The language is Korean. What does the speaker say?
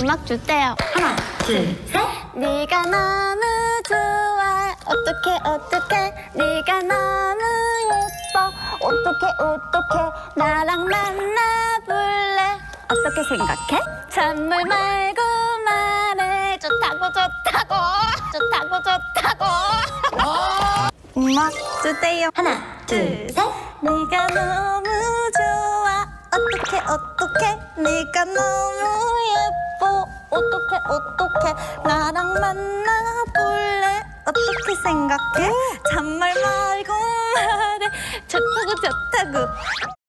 음악 주세요. 하나, 둘, 셋. 네가 너무 좋아. 어떡해 네가 너무 예뻐. 어떡해 나랑 만나볼래. 어떻게 생각해? 찬물 말고 말해. 좋다고 음악 주세요. 하나, 둘, 셋. 네가 너무 좋아. 어떡해 네가 너무 예뻐. 어떡해 나랑 만나볼래. 어떻게 생각해? 잔말 말고 말해. 좋다고